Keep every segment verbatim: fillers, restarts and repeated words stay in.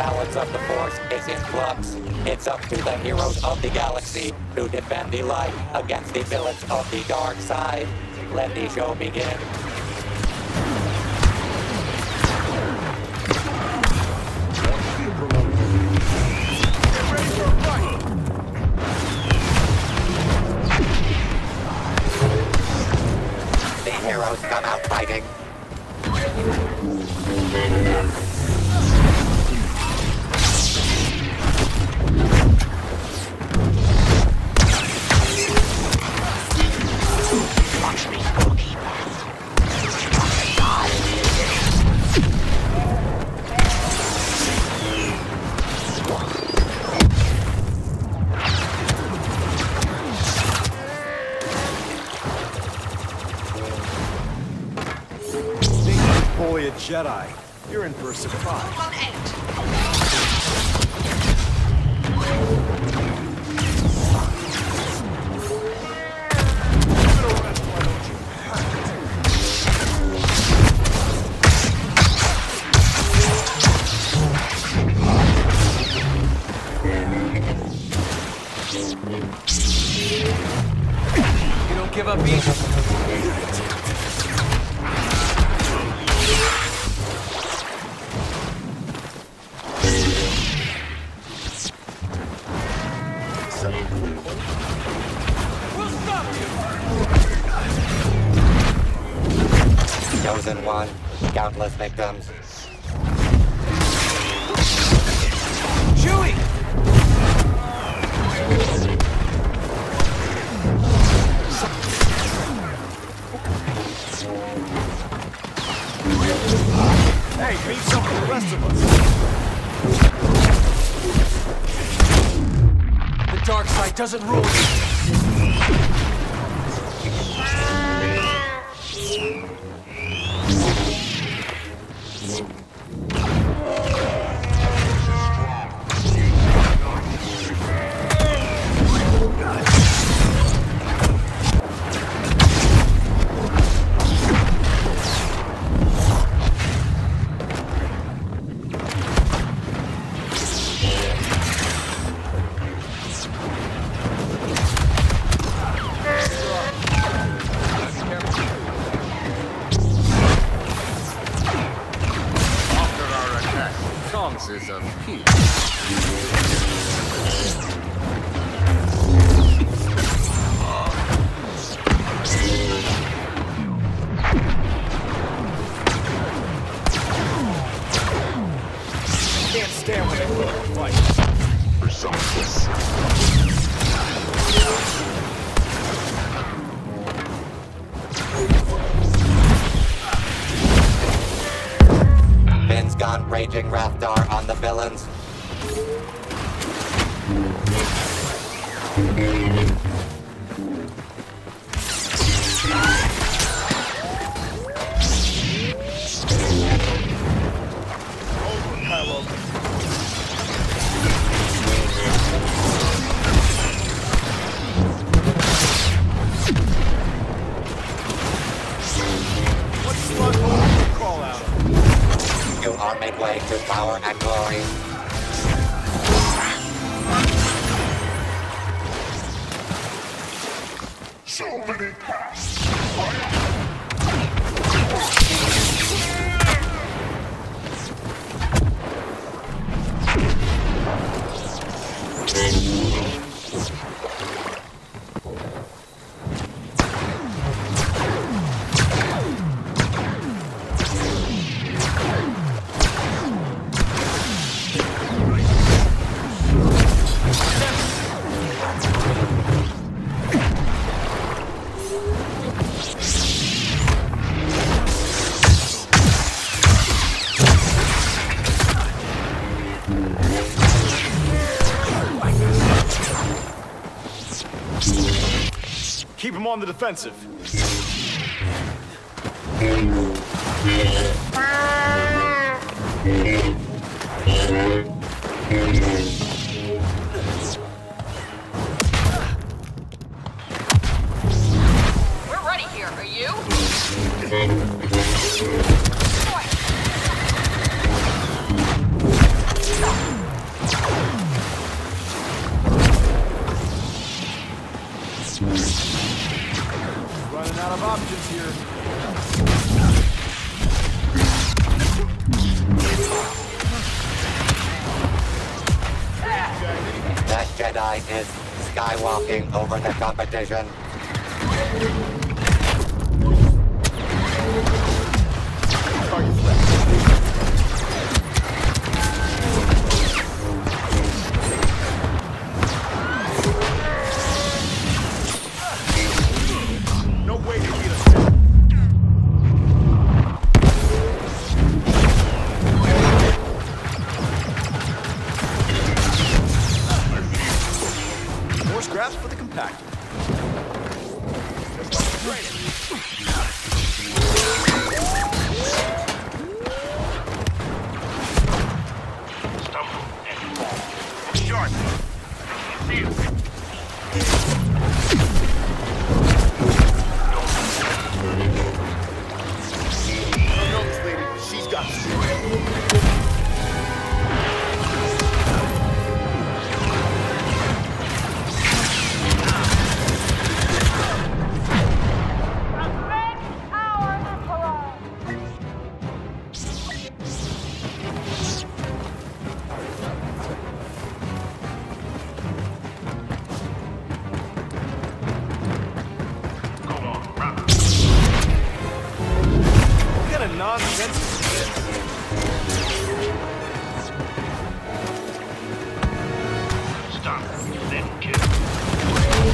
balance of the Force is in flux. It's up to the heroes of the galaxy to defend the light against the villains of the dark side. Let the show begin. The heroes come out fighting. Watch me, goalkeeper. Boy, a Jedi. You're in for a surprise. On end. You don't give up easy. Chosen one, countless victims. Chewie! Hey, meet some of the rest of us. The dark side doesn't rule you. Chances of peace. Can't stand when they put up a fight. Presumptuous. Finn's gone raging Rathdar on the villains. What slug hole did you crawl out of? You are midway to power and glory. So many paths. Keep him on the defensive. We're ready here, are you? Boy. Running out of options here. That Jedi is skywalking over the competition. No way to beat us. More scraps for the compactor. Stumble and fall. Short. See you. I don't know this lady, but she's got this. Go on, run. What kind of nonsense is this? Stop. Then kill.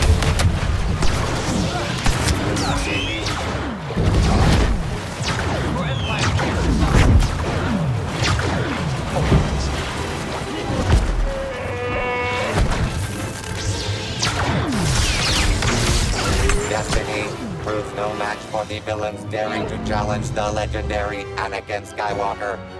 Destiny proves no match for the villains daring to challenge the legendary Anakin Skywalker.